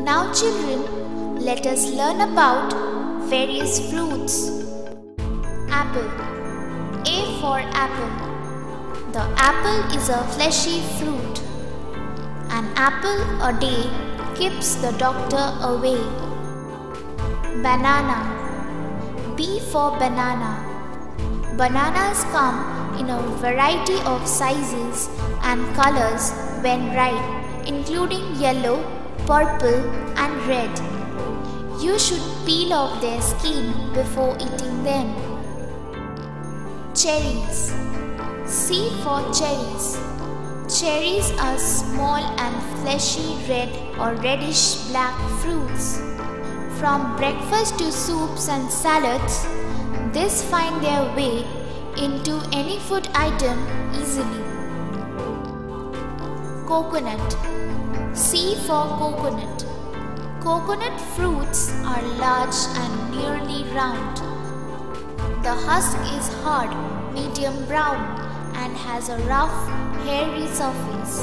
Now children, let us learn about various fruits. Apple. A for apple. The apple is a fleshy fruit. An apple a day keeps the doctor away. Banana. B for banana. Bananas come in a variety of sizes and colors when ripe, including yellow, purple and red. You should peel off their skin before eating them. Cherries. C for cherries. Cherries are small and fleshy red or reddish black fruits. From breakfast to soups and salads, these find their way into any food item easily. Coconut. C for coconut. Coconut fruits are large and nearly round. The husk is hard, medium brown and has a rough, hairy surface.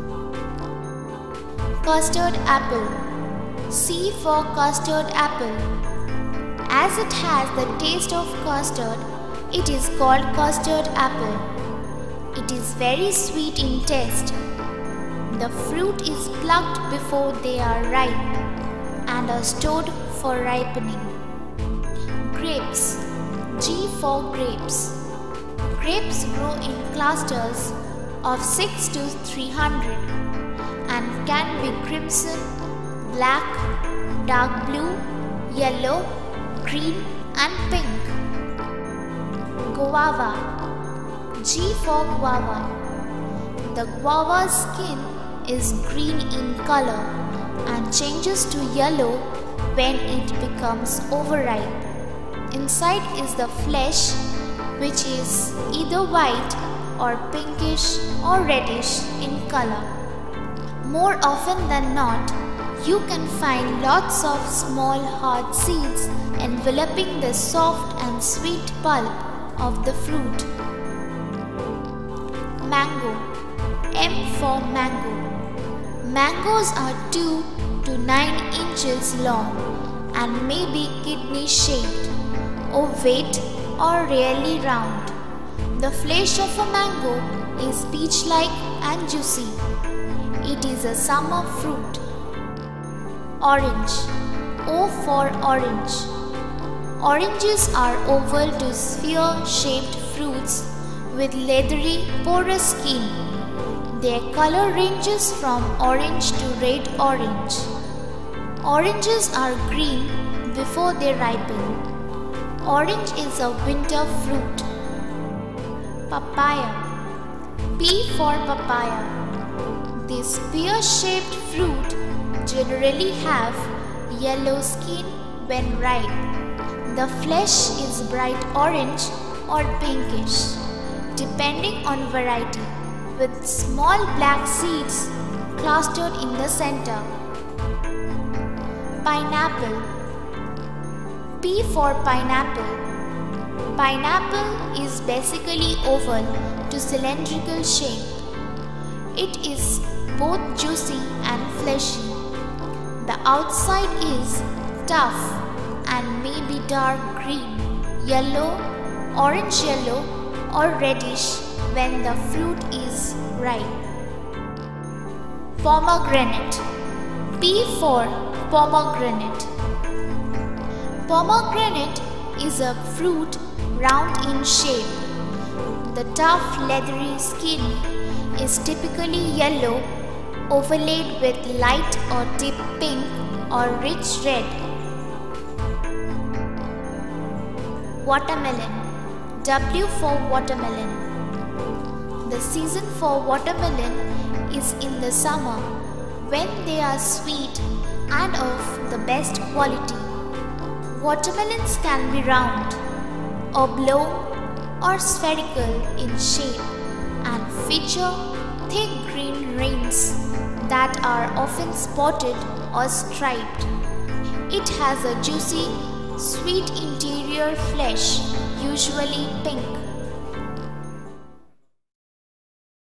Custard apple. C for custard apple. As it has the taste of custard, it is called custard apple. It is very sweet in taste. The fruit is plucked before they are ripe and are stored for ripening. Grapes. G for grapes. Grapes grow in clusters of 6 to 300 and can be crimson, black, dark blue, yellow, green and pink. Guava. G for guava. The guava's skin is green in color and changes to yellow when it becomes overripe. Inside is the flesh, which is either white or pinkish or reddish in color. More often than not, you can find lots of small hard seeds enveloping the soft and sweet pulp of the fruit. Mango. M for mango. Mangoes are 2 to 9 inches long and may be kidney shaped, ovate or rarely round. The flesh of a mango is peach-like and juicy. It is a summer fruit. Orange. O for orange. Oranges are oval to sphere-shaped fruits with leathery, porous skin. Their color ranges from orange to red orange. Oranges are green before they ripen. Orange is a winter fruit. Papaya. P for papaya. This pear-shaped fruit generally have yellow skin when ripe. The flesh is bright orange or pinkish, depending on variety, with small black seeds clustered in the center. Pineapple. P for pineapple. Pineapple is basically oval to cylindrical shape. It is both juicy and fleshy. The outside is tough and may be dark green, yellow, orange yellow or reddish when the fruit is ripe. Pomegranate. P for pomegranate. Pomegranate is a fruit round in shape. The tough leathery skin is typically yellow, overlaid with light or deep pink or rich red. Watermelon. W for watermelon. The season for watermelon is in the summer when they are sweet and of the best quality. Watermelons can be round, oblong or spherical in shape and feature thick green rings that are often spotted or striped. It has a juicy, sweet interior flesh, usually pink.